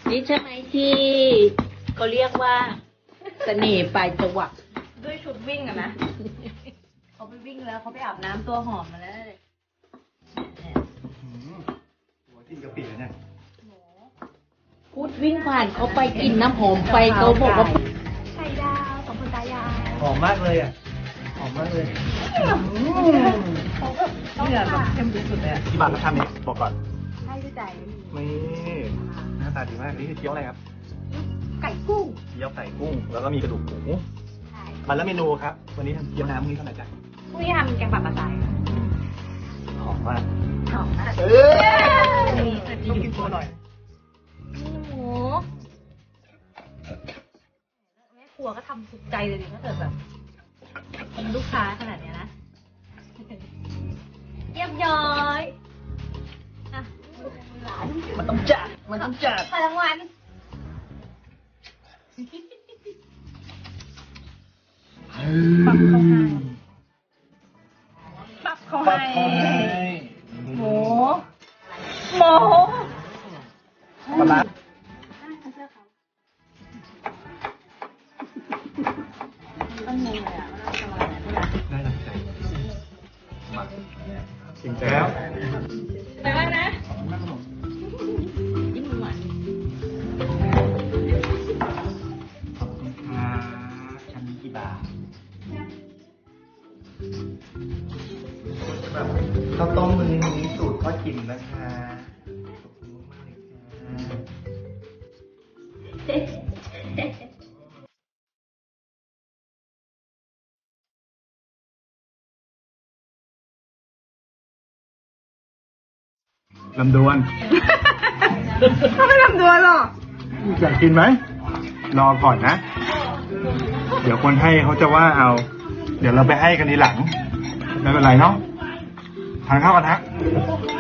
นี่ใช่ไหมที่เขาเรียกว่าเสน่ห์ปลายจวักด้วยชุดวิ่งอะนะเขาไปวิ่งแล้วเขาไปอาบน้ำตัวหอมมาแล้วเลยหัวกินกะปิเนี่ยพูดวิ่งผ่านเขาไปกินน้ำหอมไปเขาบอกว่าไข่ดาวของคุณตายายหอมมากเลยอ่ะหอมมากเลยเนี่ยแบบเข้มสุดเลยที่บ้านเราทำเนี่ยบอกก่อนให้ด้วยใจนี่หน้าตาดีมากนี่คือเกี๊ยวอะไรครับไก่กุ้งเกี๊ยวไก่กุ้งแล้วก็มีกระดูกหมูมันแล้วเมนูครับวันนี้ทำเกี๊ยวน้ำมื้อนี้เท่าไหร่จ๊ะพรุ่งนี้ทำแกงป่าปลาไหลหอมมากหอมมากนี่จะกินตัวหน่อยหมูแม่ครัวก็ทำสุดใจเลยดิถ้าเกิดแบบเป็นลูกค้าขนาดนี้นะเยี่ยมย้อยอ่ะมันต้องจัดมันต้องจัดพลังวันปับเขาให้หมูปลาได้หลังใจมาถึงแล้วไปบ้างนะยิ้มหวานขอบคุณค่ะชั้นนี้กี่บาทข้าวต้มมื้อนี้สูตรพ่อจิ๋มนะคะขอบคุณมากเลยค่ะลำดวนเขาไม่ลำดวนหรออยากกินไหมรอก่อนนะเดี๋ยวคนให้เขาจะว่าเอาเดี๋ยวเราไปให้กันทีหลังไม่เป็นไรเนาะทานข้าวกันฮะ